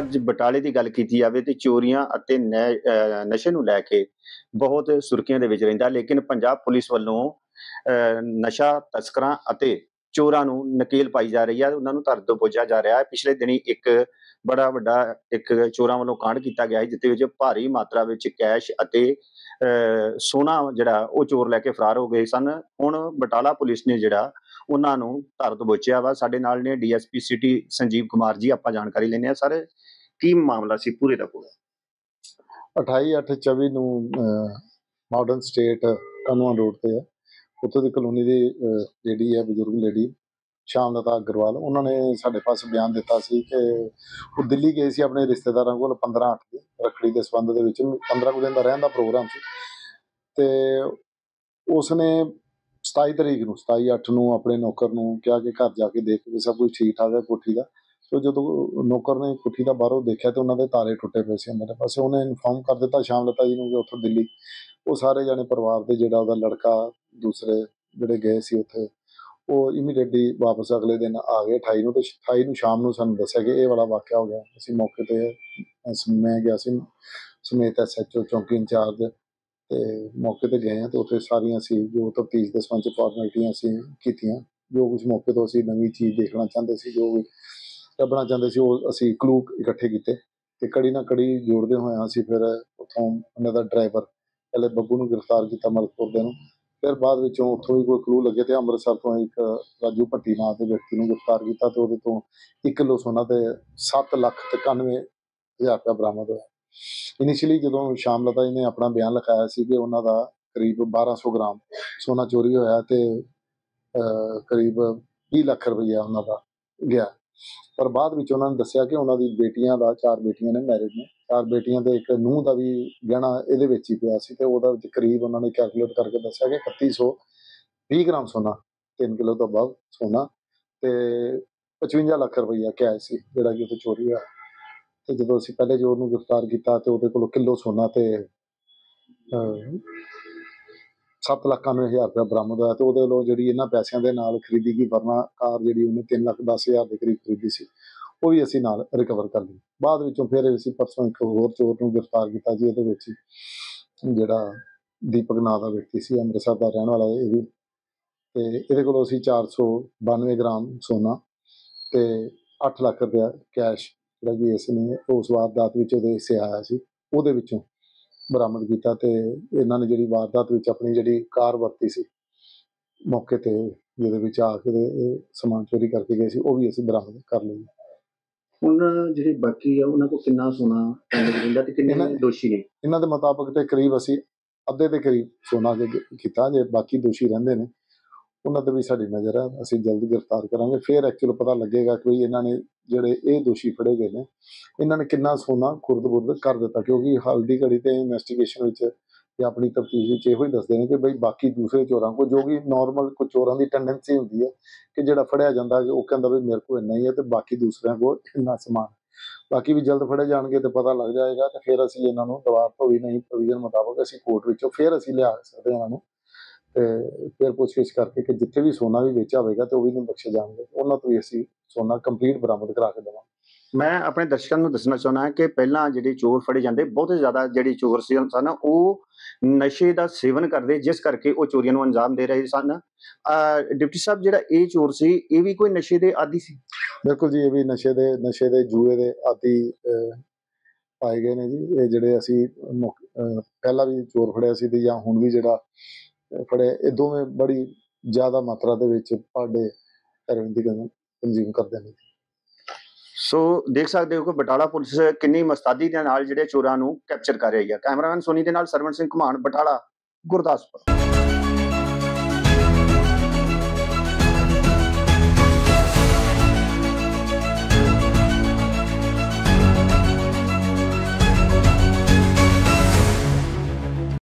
ਅੱਜ ਬਟਾਲੇ ਦੀ ਗੱਲ ਕੀਤੀ ਜਾਵੇ ਤੇ ਚੋਰੀਆਂ ਅਤੇ ਨਸ਼ੇ ਨੂੰ ਲੈ ਕੇ ਬਹੁਤ ਸੁਰਖੀਆਂ ਦੇ ਵਿੱਚ ਰਹਿੰਦਾ, ਲੇਕਿਨ ਪੰਜਾਬ ਪੁਲਿਸ ਵੱਲੋਂ ਨਸ਼ਾ ਤਸਕਰਾਂ ਅਤੇ ਚੋਰਾਂ ਨੂੰ ਨਕੇਲ ਪਾਈ ਜਾ ਰਹੀ ਹੈ, ਉਹਨਾਂ ਨੂੰ ਧਰ ਦਬੋਚਿਆ ਜਾ ਰਿਹਾ ਹੈ। ਪਿਛਲੇ ਦਿਨੀ ਇੱਕ ਬੜਾ ਵੱਡਾ ਇੱਕ ਚੋਰਾਂ ਵੱਲੋਂ ਕਾਂਡ ਕੀਤਾ ਗਿਆ ਹੈ, ਜਿਸ ਵਿੱਚ ਭਾਰੀ ਮਾਤਰਾ ਵਿੱਚ ਕੈਸ਼ ਅਤੇ ਸੋਨਾ ਜਿਹੜਾ ਉਹ ਚੋਰ ਲੈ ਕੇ ਫਰਾਰ ਹੋ ਗਏ ਸਨ। ਹੁਣ ਬਟਾਲਾ ਪੁਲਿਸ ਨੇ ਜਿਹੜਾ ਉਹਨਾਂ ਨੂੰ ਧਰ ਦਬੋਚਿਆ ਵਾ। ਸਾਡੇ ਨਾਲ ਨੇ ਡੀਐਸਪੀ ਸਿਟੀ ਸੰਜੀਵ ਕੁਮਾਰ ਜੀ, ਆਪਾਂ ਜਾਣਕਾਰੀ ਲੈਂਦੇ ਹਾਂ। ਸਰ, ਕੀ ਮਾਮਲਾ ਸੀ ਪੂਰੇ ਦਾ ਪੂਰਾ? 28/8/24 ਨੂੰ ਮਾਡਰਨ ਸਟੇਟ ਕਾਨੂੰਨ ਰੋਡ ਤੇ ਹੈ, ਉੱਥੋਂ ਦੀ ਕਲੋਨੀ ਦੀ ਲੇਡੀ ਹੈ, ਬਜ਼ੁਰਗ ਲੇਡੀ ਸ਼ਾਮਲਤਾ ਅਗਰਵਾਲ, ਉਹਨਾਂ ਨੇ ਸਾਡੇ ਪਾਸ ਬਿਆਨ ਦਿੱਤਾ ਸੀ ਕਿ ਉਹ ਦਿੱਲੀ ਗਏ ਸੀ ਆਪਣੇ ਰਿਸ਼ਤੇਦਾਰਾਂ ਕੋਲ 15/8 ਦੀ ਰੱਖੜੀ ਦੇ ਸੰਬੰਧ ਦੇ ਵਿੱਚ। 15 ਕੁ ਦਿਨ ਦਾ ਰਹਿਣ ਦਾ ਪ੍ਰੋਗਰਾਮ ਸੀ ਤੇ ਉਸਨੇ 27/8 ਨੂੰ ਆਪਣੇ ਨੌਕਰ ਨੂੰ ਕਿਹਾ ਕਿ ਘਰ ਜਾ ਕੇ ਦੇਖ ਕੇ ਸਭ ਕੁਝ ਠੀਕ ਠਾਕ ਹੈ ਕੋਠੀ ਦਾ। ਤੇ ਜਦੋਂ ਨੌਕਰ ਨੇ ਕੋਠੀ ਦਾ ਬਾਹਰੋਂ ਦੇਖਿਆ ਤੇ ਉਹਨਾਂ ਦੇ ਤਾਲੇ ਟੁੱਟੇ ਪਏ ਸੀ ਅੰਦਰ ਪਾਸੇ। ਉਹਨੇ ਇਨਫੋਰਮ ਕਰ ਦਿੱਤਾ ਸ਼ਾਮਲਤਾ ਜੀ ਨੂੰ ਕਿ ਉੱਥੋਂ ਦਿੱਲੀ ਉਹ ਸਾਰੇ ਜਾਣੇ ਪਰਿਵਾਰ ਦੇ, ਜਿਹੜਾ ਉਹਦਾ ਲੜਕਾ, ਦੂਸਰੇ ਜਿਹੜੇ ਗਏ ਸੀ ਉੱਥੇ, ਉਹ ਇਮੀਡੀਏਟਲੀ ਵਾਪਸ ਅਗਲੇ ਦਿਨ ਆ ਗਏ 28 ਨੂੰ। ਤੇ 28 ਨੂੰ ਸ਼ਾਮ ਨੂੰ ਸਾਨੂੰ ਦੱਸਿਆ ਕਿ ਇਹ ਵਾਲਾ ਵਾਕਿਆ ਹੋ ਗਿਆ। ਅਸੀਂ ਮੌਕੇ ਤੇ ਮੈਂ ਗਿਆ ਸੀ ਸਮੇਤ SHO ਚੌਂਕੀ ਇੰਚਾਰਜ, ਤੇ ਮੌਕੇ ਤੇ ਗਏ ਹਾਂ ਤੇ ਉੱਥੇ ਸਾਰੀਆਂ ਅਸੀਂ ਜੋ ਤਫਤੀਸ਼ ਦੇ ਸੰਬੰਧ 'ਚ ਫਾਰਮੈਲਿਟੀਆਂ ਅਸੀਂ ਕੀਤੀਆਂ। ਜੋ ਕੁਛ ਮੌਕੇ ਤੋਂ ਅਸੀਂ ਨਵੀਂ ਚੀਜ਼ ਦੇਖਣਾ ਚਾਹੁੰਦੇ ਸੀ, ਜੋ ਵੀ ਲੱਭਣਾ ਚਾਹੁੰਦੇ ਸੀ, ਉਹ ਅਸੀਂ ਕਲੂ ਇਕੱਠੇ ਕੀਤੇ ਤੇ ਕੜੀ ਨਾਲ ਕੜੀ ਜੋੜਦੇ ਹੋਏ ਅਸੀਂ ਫਿਰ ਉੱਥੋਂ ਉਹਨਾਂ ਦਾ ਡਰਾਈਵਰ ਪਹਿਲੇ ਬੱਬੂ ਨੂੰ ਗ੍ਰਿਫਤਾਰ ਕੀਤਾ ਮਲਕਪੁਰ ਦੇ ਨੂੰ। ਫਿਰ ਬਾਅਦ ਵਿੱਚੋਂ ਉੱਥੋਂ ਵੀ ਕੋਈ ਕਲੂ ਲੱਗੇ ਤੇ ਅੰਮ੍ਰਿਤਸਰ ਤੋਂ ਇੱਕ ਰਾਜੂ ਭੱਟੀ ਨਾਂ ਦੇ ਵਿਅਕਤੀ ਨੂੰ ਗ੍ਰਿਫਤਾਰ ਕੀਤਾ ਤੇ ਉਹਦੇ ਤੋਂ 1 ਕਿਲੋ ਸੋਨਾ ਤੇ 7,91,000 ਰੁਪਇਆ ਬਰਾਮਦ ਹੋਇਆ। ਇਨੀਸ਼ੀਅਲੀ ਜਦੋਂ ਸ਼ਾਮਲਤਾ ਜੀ ਨੇ ਆਪਣਾ ਬਿਆਨ ਲਿਖਾਇਆ ਸੀ ਕਿ ਉਹਨਾਂ ਦਾ ਕਰੀਬ 1200 ਗ੍ਰਾਮ ਸੋਨਾ ਚੋਰੀ ਹੋਇਆ ਤੇ ਕਰੀਬ 20 ਲੱਖ ਰੁਪਈਆ ਉਹਨਾਂ ਦਾ ਗਿਆ। ਪਰ ਬਾਅਦ ਵਿੱਚ ਉਹਨਾਂ ਨੇ ਦੱਸਿਆ ਕਿ ਉਹਨਾਂ ਦੀ ਬੇਟੀਆਂ ਦਾ, 4 ਬੇਟੀਆਂ ਨੇ, ਮੈਰਿਡ ਨੇ, 4 ਬੇਟੀਆਂ ਦੇ ਇੱਕ ਨੂੰਹ ਦਾ ਵੀ ਗਹਿਣਾ ਇਹਦੇ ਵਿੱਚ ਹੀ ਪਿਆ ਸੀ ਤੇ ਉਹਦਾ ਵਿੱਚ ਕਰੀਬ ਉਹਨਾਂ ਨੇ ਕੈਲਕੂਲੇਟ ਕਰਕੇ ਦੱਸਿਆ ਕਿ 3120 ਗ੍ਰਾਮ ਸੋਨਾ, 3 ਕਿਲੋ ਤੋਂ ਅਬਵ ਸੋਨਾ ਤੇ 55 ਲੱਖ ਰੁਪਈਆ ਕੈਸ਼ ਸੀ ਜਿਹੜਾ ਕਿ ਉੱਥੇ ਚੋਰੀ ਹੋਇਆ। ਤੇ ਜਦੋਂ ਅਸੀਂ ਪਹਿਲੇ ਜੋ ਉਹਨੂੰ ਗ੍ਰਿਫਤਾਰ ਕੀਤਾ ਤੇ ਉਹਦੇ ਕੋਲੋਂ ਕਿਲੋ ਸੋਨਾ ਤੇ 7,91,000 ਰੁਪਇਆ ਬਰਾਮਦ ਹੋਇਆ। ਤੇ ਉਹਦੇ ਵੱਲੋਂ ਜਿਹੜੀ ਇਹਨਾਂ ਪੈਸਿਆਂ ਦੇ ਨਾਲ ਖਰੀਦੀ ਗਈ ਵਰਨਾ ਕਾਰ, ਜਿਹੜੀ ਉਹਨੇ 3,10,000 ਦੇ ਕਰੀਬ ਖਰੀਦੀ ਸੀ, ਉਹ ਵੀ ਅਸੀਂ ਨਾਲ ਰਿਕਵਰ ਕਰ ਲਈ। ਬਾਅਦ ਵਿੱਚੋਂ ਫਿਰ ਅਸੀਂ ਪਰਸੋਂ ਇੱਕ ਹੋਰ ਚੋਰ ਨੂੰ ਗ੍ਰਿਫਤਾਰ ਕੀਤਾ ਜੀ, ਇਹਦੇ ਵਿੱਚ ਜਿਹੜਾ ਦੀਪਕ ਨਾਂ ਦਾ ਵਿਅਕਤੀ ਸੀ, ਅੰਮ੍ਰਿਤਸਰ ਦਾ ਰਹਿਣ ਵਾਲਾ ਇਹ ਵੀ, ਤੇ ਇਹਦੇ ਕੋਲੋਂ ਅਸੀਂ 492 ਗ੍ਰਾਮ ਸੋਨਾ ਤੇ 8 ਲੱਖ ਰੁਪਇਆ ਕੈਸ਼ ਜਿਹੜਾ ਕਿ ਇਸ ਨੇ ਉਸ ਵਾਰਦਾਤ ਵਿੱਚ ਉਹਦੇ ਹਿੱਸੇ ਆਇਆ ਸੀ, ਉਹਦੇ ਵਿੱਚੋਂ ਬਰਾਮਦ ਕੀਤਾ। ਤੇ ਇਹਨਾਂ ਨੇ ਜਿਹੜੀ ਵਾਰਦਾਤ ਵਿੱਚ ਆਪਣੀ ਜਿਹੜੀ ਕਾਰ ਵਰਤੀ ਸੀ ਮੌਕੇ ਤੇ, ਜਿਹਦੇ ਵਿੱਚ ਆ ਕੇ ਇਹ ਸਮਾਨ ਚੋਰੀ ਕਰਕੇ ਗਏ ਸੀ, ਉਹ ਵੀ ਅਸੀਂ ਬਰਾਮਦ ਕਰ ਲਈ। ਹੁਣ ਜਿਹੜੇ ਬਾਕੀ ਆ ਉਹਨਾਂ ਕੋਲ ਕਿੰਨਾ ਸੋਨਾ ਰਹਿੰਦਾ ਤੇ ਕਿੰਨੇ ਦੋਸ਼ੀ ਨੇ? ਇਹਨਾਂ ਦੇ ਮੁਤਾਬਕ ਤੇ ਕਰੀਬ ਅਸੀਂ ਅੱਧੇ ਦੇ ਕਰੀਬ ਸੋਨਾ ਕੀਤਾ, ਜੇ ਬਾਕੀ ਦੋਸ਼ੀ ਰਹਿੰਦੇ ਨੇ ਉਹਨਾਂ ਤੇ ਵੀ ਸਾਡੀ ਨਜ਼ਰ ਹੈ, ਅਸੀਂ ਜਲਦ ਗ੍ਰਿਫਤਾਰ ਕਰਾਂਗੇ। ਫਿਰ ਐਕਚੁਅਲ ਪਤਾ ਲੱਗੇਗਾ ਕਿ ਇਹਨਾਂ ਨੇ, ਜਿਹੜੇ ਇਹ ਦੋਸ਼ੀ ਫੜੇ ਗਏ ਨੇ, ਇਹਨਾਂ ਨੇ ਕਿੰਨਾ ਸੋਨਾ ਖੁਰਦ-ਬੁਰਦ ਕਰ ਦਿੱਤਾ, ਕਿਉਂਕਿ ਹਾਲ ਦੀ ਘੜੀ ਤੇ ਇਨਵੈਸਟੀਗੇਸ਼ਨ ਵਿੱਚ ਜਾਂ ਆਪਣੀ ਤਫਤੀਸ਼ ਵਿੱਚ ਇਹੋ ਹੀ ਦੱਸਦੇ ਨੇ ਕਿ ਬਈ ਬਾਕੀ ਦੂਸਰੇ ਚੋਰਾਂ ਕੋਲ, ਜੋ ਕਿ ਨਾਰਮਲ ਕੁਝ ਚੋਰਾਂ ਦੀ ਟੈਂਡੈਂਸੀ ਹੁੰਦੀ ਹੈ ਕਿ ਜਿਹੜਾ ਫੜਿਆ ਜਾਂਦਾ ਕਿ ਉਹ ਕਹਿੰਦਾ ਵੀ ਮੇਰੇ ਕੋਲ ਇੰਨਾ ਹੀ ਹੈ ਤੇ ਬਾਕੀ ਦੂਸਰਿਆਂ ਕੋਲ ਇੰਨਾ ਸਮਾਨ। ਬਾਕੀ ਵੀ ਜਲਦ ਫੜੇ ਜਾਣਗੇ ਤੇ ਪਤਾ ਲੱਗ ਜਾਏਗਾ ਤੇ ਫਿਰ ਅਸੀਂ ਇਹਨਾਂ ਨੂੰ ਦੁਬਾਰਾ ਤੋਂ ਵੀ ਨਹੀਂ ਪ੍ਰੋਵੀਜ਼ਨ ਮੁਤਾਬਕ ਅਸੀਂ ਕੋਰਟ ਵਿੱਚੋਂ ਫਿਰ ਅਸੀਂ ਲਿਆ ਸਕਦੇ ਇਹਨਾਂ ਨੂੰ ਤੇ ਫਿਰ ਪੁੱਛਗਿੱਛ ਕਰਕੇ ਕਿ ਜਿੱਥੇ ਵੀ ਸੋਨਾ ਵੀ ਵੇਚਿਆ ਹੋਵੇਗਾ ਤੇ ਉਹ ਵੀ ਨਹੀਂ ਬਖਸ਼ੇ ਜਾਣਗੇ, ਉਹਨਾਂ ਤੋਂ ਵੀ ਅਸੀਂ ਸੋਨਾ ਕੰਪਲੀਟ ਬਰਾਮਦ ਕਰਾ ਕੇ ਦੇਵਾਂਗੇ। ਮੈਂ ਆਪਣੇ ਦਰਸ਼ਕਾਂ ਨੂੰ ਦੱਸਣਾ ਚਾਹੁੰਦਾ ਕਿ ਪਹਿਲਾਂ ਜਿਹੜੇ ਚੋਰ ਫੜੇ ਜਾਂਦੇ, ਬਹੁਤ ਜ਼ਿਆਦਾ ਜਿਹੜੇ ਚੋਰ ਸਨ ਉਹ ਨਸ਼ੇ ਦਾ ਸੇਵਨ ਕਰਦੇ, ਜਿਸ ਕਰਕੇ ਉਹ ਚੋਰੀਆਂ ਨੂੰ ਅੰਜਾਮ ਦੇ ਰਹੇ ਸਨ। ਡਿਪਟੀ ਸਾਹਿਬ, ਜਿਹੜਾ ਇਹ ਚੋਰ ਸੀ ਇਹ ਵੀ ਕੋਈ ਨਸ਼ੇ ਦੇ ਆਦੀ ਸੀ? ਬਿਲਕੁਲ ਜੀ, ਇਹ ਵੀ ਨਸ਼ੇ ਦੇ ਜੂਏ ਦੇ ਆਦੀ ਪਾਏ ਗਏ ਨੇ ਜੀ। ਇਹ ਜਿਹੜੇ ਅਸੀਂ ਪਹਿਲਾਂ ਵੀ ਚੋਰ ਫੜਿਆ ਸੀ ਤੇ ਜਾਂ ਹੁਣ ਵੀ ਜਿਹੜਾ ਫੜੇ, ਇਹ ਦੋਵੇਂ ਬੜੀ ਜ਼ਿਆਦਾ ਮਾਤਰਾ ਦੇ ਵਿੱਚ ਪਾਡੇ ਹੈਰੋਇਨ ਦੀ ਕੰਜ਼ਿਊਮ ਕਰਦੇ ਨੇ। ਸੋ ਦੇਖ ਸਕਦੇ ਹੋ ਕਿ ਬਟਾਲਾ ਪੁਲਿਸ ਕਿੰਨੀ ਮੁਸਤੈਦੀ ਦੇ ਨਾਲ ਜਿਹੜੇ ਚੋਰਾਂ ਨੂੰ ਕੈਪਚਰ ਕਰ ਰਹੀ ਹੈ। ਕੈਮਰਾਮੈਨ ਸੋਨੀ ਦੇ ਨਾਲ ਸਰਵਣ ਸਿੰਘ ਘੁਮਾਣ, ਬਟਾਲਾ, ਗੁਰਦਾਸਪੁਰ।